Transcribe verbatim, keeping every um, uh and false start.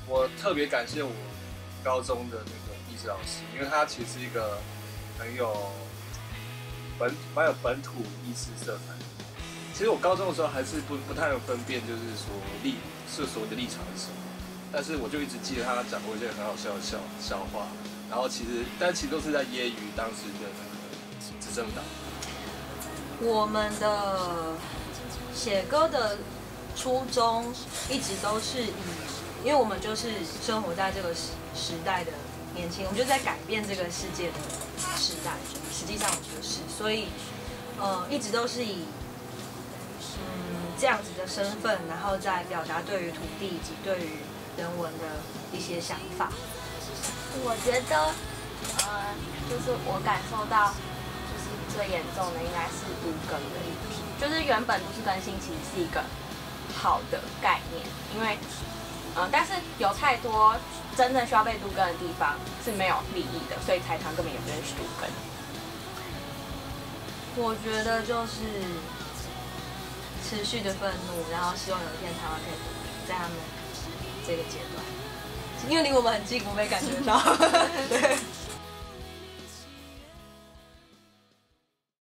我特别感谢我高中的那个历史老师，因为他其实是一个很有本蛮有本土意识色彩。其实我高中的时候还是不不太能分辨，就是说立是所谓的立场是什么。但是我就一直记得他讲过一些很好笑的笑笑话，然后其实但其实都是在揶揄当时的那个执政党。 我们的写歌的初衷一直都是以，因为我们就是生活在这个时时代的年轻人，我们就在改变这个世界的时代，实际上我觉得是，所以呃一直都是以嗯这样子的身份，然后再表达对于土地以及对于人文的一些想法。 我觉得呃就是我感受到就是最严重的应该是都更的议题，就是原本都市更新其实是一个好的概念，因为呃但是有太多真正需要被都更的地方是没有利益的，所以财团根本也不愿意去都更。 我觉得就是持续的愤怒，然后希望有一天台湾可以独立，在他们这个阶段，因为离我们很近，我们也感觉到。对。